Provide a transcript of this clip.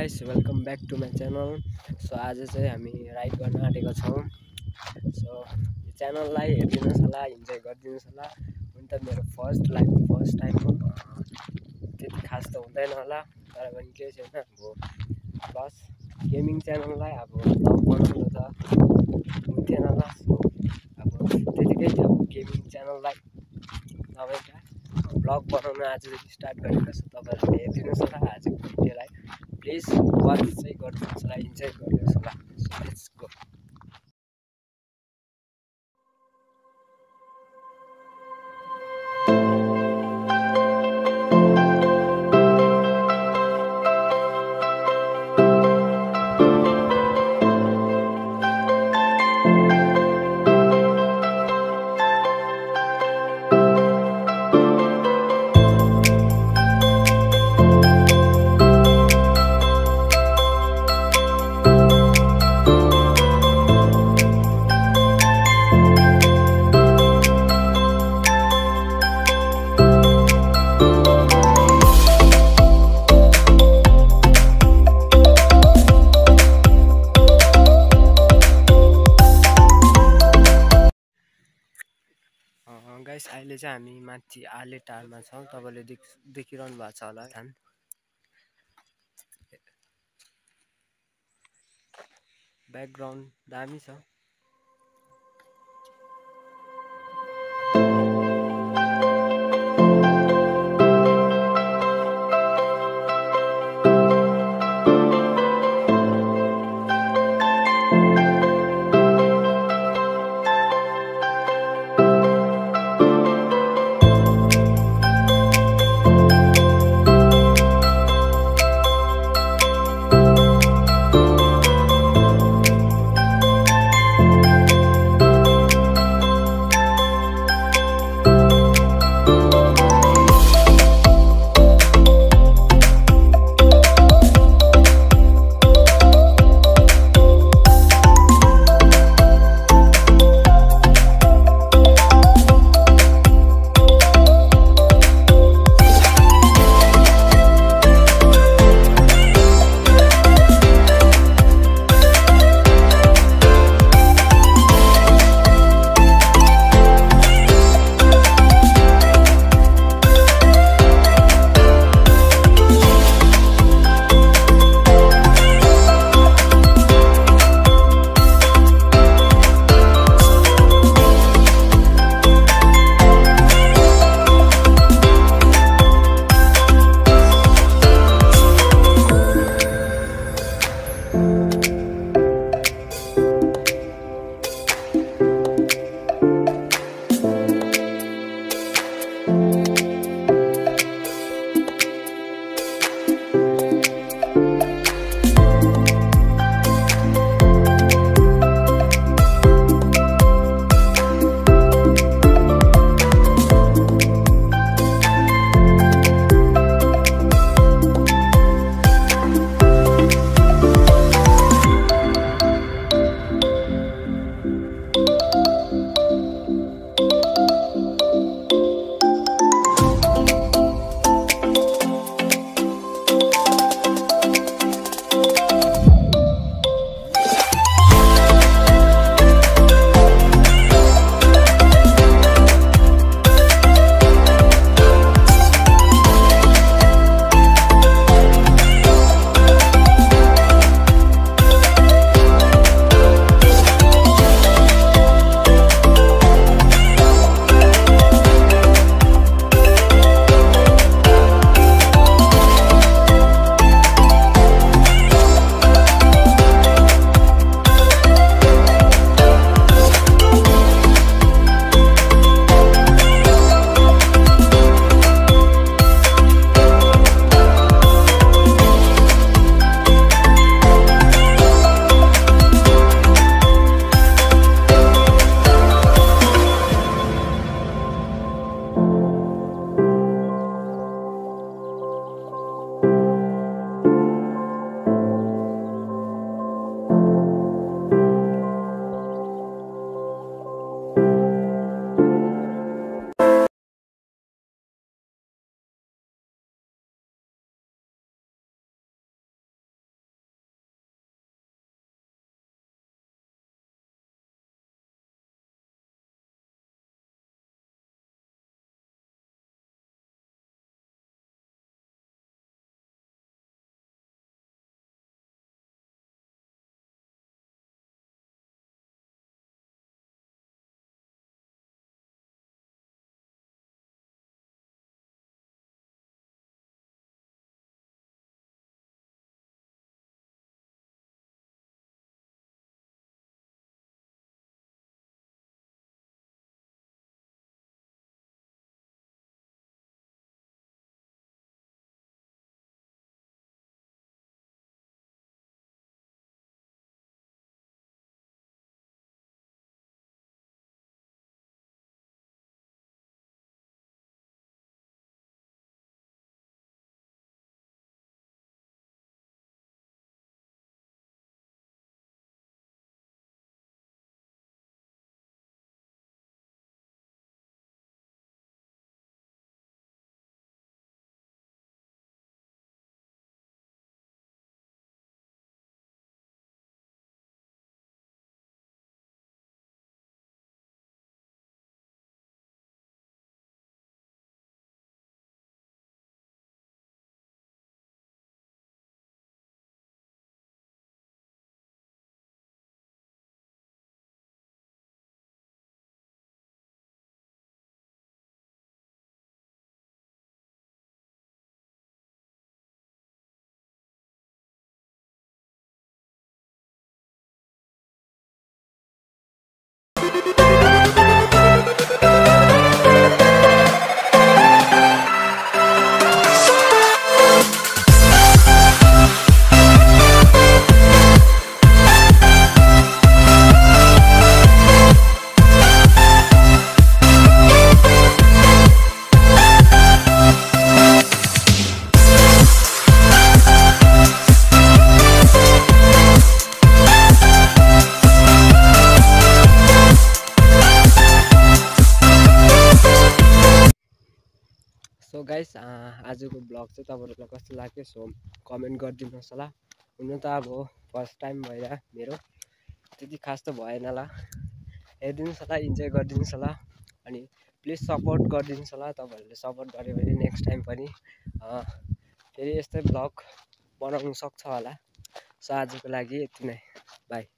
Guys, welcome back to my channel. So आज चाहिँ हामी राइड गर्न आँटेको छौँ। सो यो च्यानललाई हेरिदिनुहोस् होला, इन्जोय गरिदिनुहोस् होला। हुन त मेरो फर्स्ट टाइम हो, त्यति खास त हुँदैन होला, तर पनि केही छैन। अब बस गेमिङ च्यानललाई अब ब्लग बनाउनु त हुन्थेन होला। सो अब त्यतिकै अब गेमिङ च्यानललाई तपाईँका ब्लग बनाउन आजदेखि स्टार्ट गरेको छु। तपाईँहरूले हेरिदिनुहोस् होला आजको भिडियोलाई। प्लिज वाच चाहिँ गरिदिनुहोस् होला, इन्जोय गरिदिनुहोस् होला। Let's go. गाइस, अहिले चाहिँ हामी माथि आले टारमा छौँ। तपाईँले देखिरहनु भएको छ होला थान। ब्याकग्राउन्ड दामी छ। गाइस आजको ब्लग चाहिँ तपाईँहरूलाई कस्तो लाग्यो सो कमेन्ट गरिदिनुहोस् होला। हुनु त अब फर्स्ट टाइम भएर मेरो त्यति खास त भएन होला, हेरिदिनुहोस् होला, इन्जोय गरिदिनुहोस् होला अनि प्लिज सपोर्ट गरिदिनुहोस् होला। तपाईँहरूले सपोर्ट गऱ्यो भने नेक्स्ट टाइम पनि फेरि यस्तै ब्लग बनाउनु सक्छ होला। सो आजको लागि यति नै, बाई।